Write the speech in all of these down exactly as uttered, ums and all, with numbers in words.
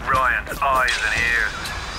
Ryan's eyes and ears.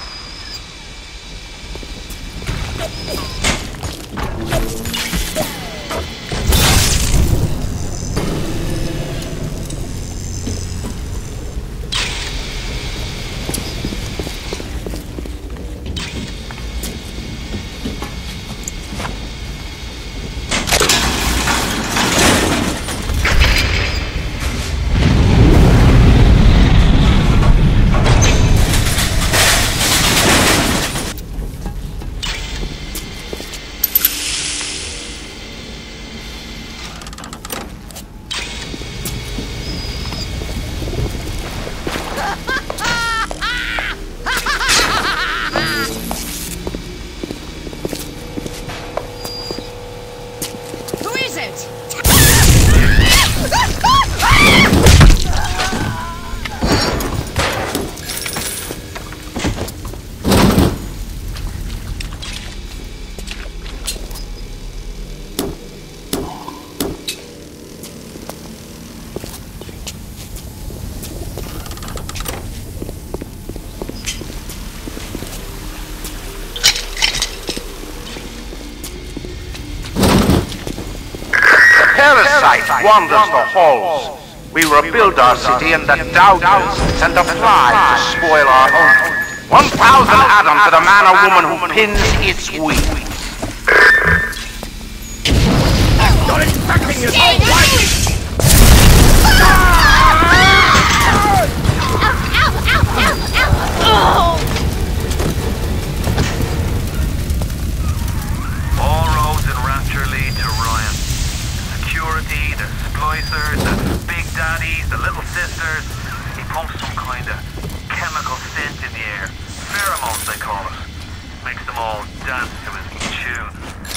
Parasite wanders the halls. We rebuild our city and the doubters send a fly to spoil our home. One thousand atoms to the man or woman who pins its wings. You're infecting his whole life! All roads in Rapture lead to Ryan. Security, the splicers, the big daddies, the little sisters. He pumps some kind of chemical scent in the air. Pheromones, they call it. Makes them all dance to his tune.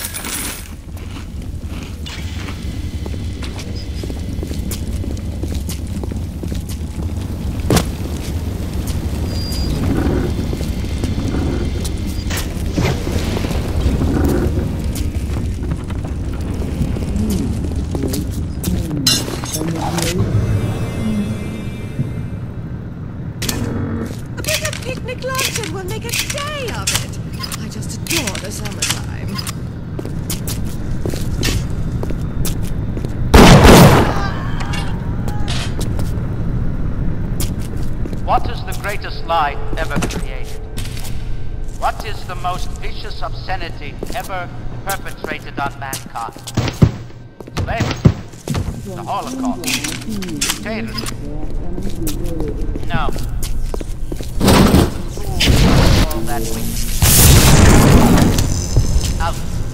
We'll make a day of it. I just adore the summertime. What is the greatest lie ever created? What is the most vicious obscenity ever perpetrated on mankind? Slavery, the Holocaust, dictatorship. No. All that we out.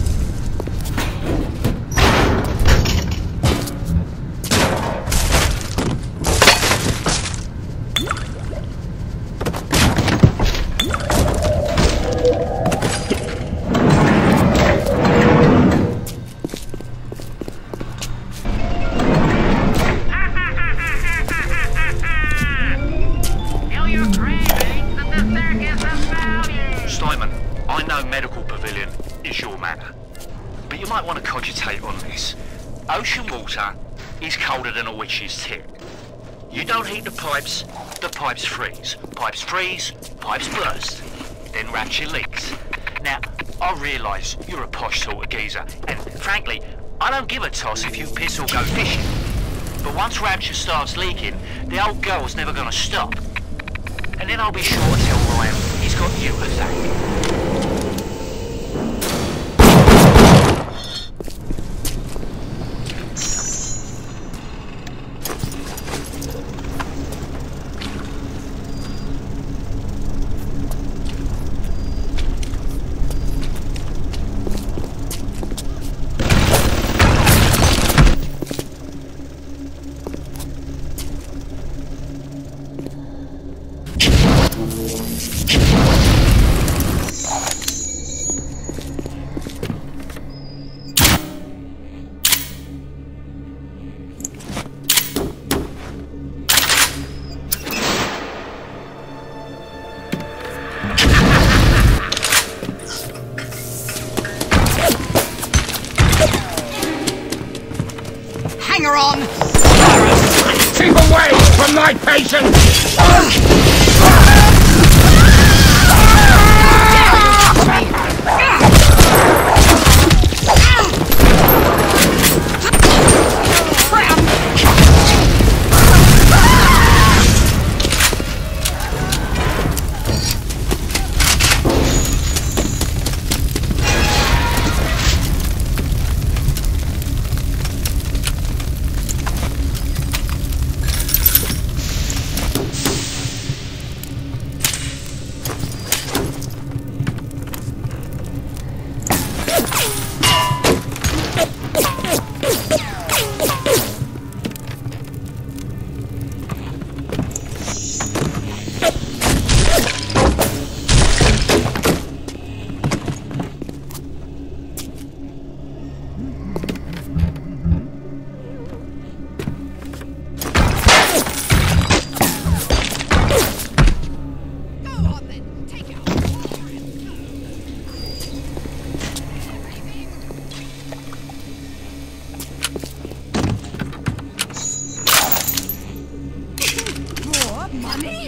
Medical Pavillion is your matter, but you might want to cogitate on this. Ocean water is colder than a witch's tit. You don't heat the pipes, the pipes freeze. Pipes freeze, pipes burst. Then Rapture leaks. Now, I realise you're a posh sort of geezer, and frankly, I don't give a toss if you piss or go fishing. But once Rapture starts leaking, the old girl's never gonna stop. And then I'll be sure to tell Ryan he's got you to thank. Hanger on! Keep away from my patient!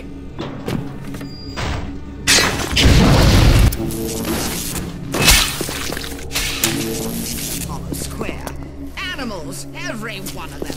Hollow square. Animals, every one of them.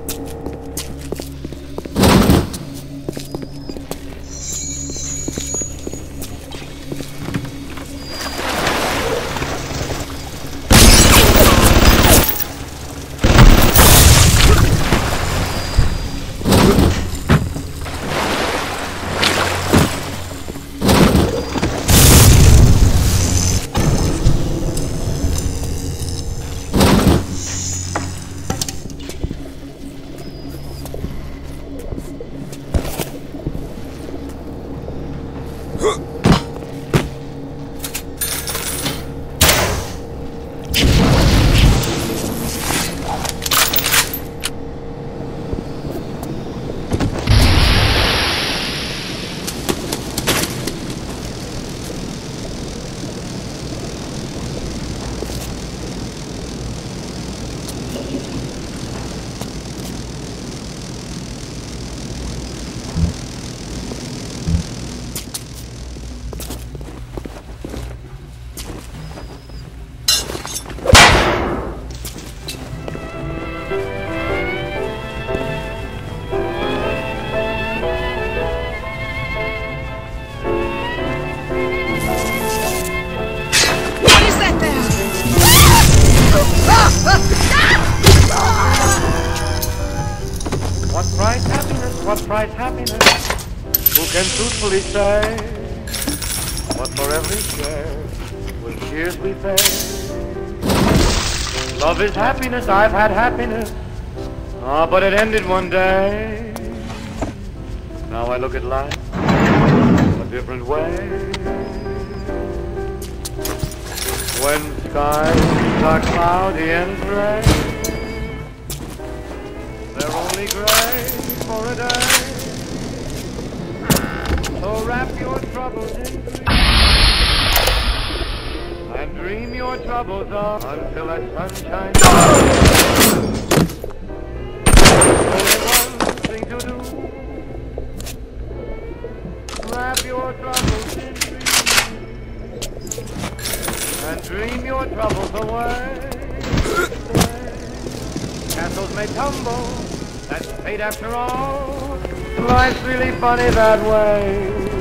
What price happiness, what price happiness? Who can truthfully say what for every share will tears we pay? Love is happiness, I've had happiness, ah, but it ended one day. Now I look at life a different way. When skies are cloudy and gray, they're only gray for a day. So wrap your troubles in dreams and dream your troubles on until that sunshine comes. Only one thing to do: wrap your troubles in dreams and dream your troubles away. Castles may tumble, that's fate after all. Life's really funny that way.